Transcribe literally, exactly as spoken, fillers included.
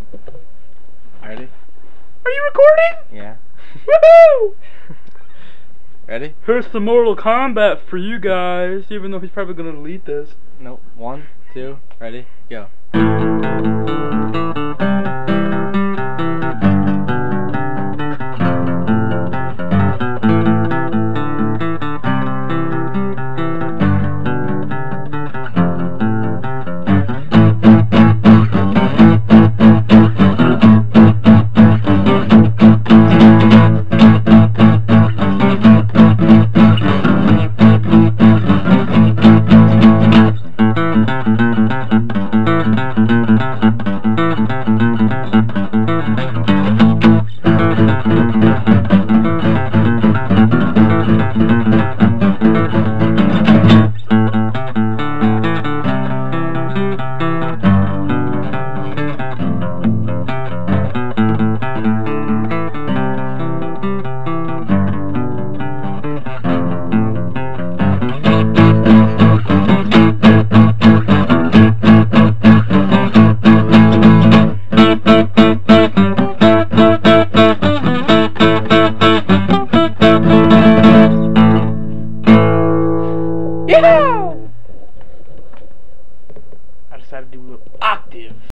Ready? Are you recording? Yeah. Woohoo! Ready? Here's the Mortal Kombat for you guys, even though he's probably gonna delete this. No. One, two, ready, go.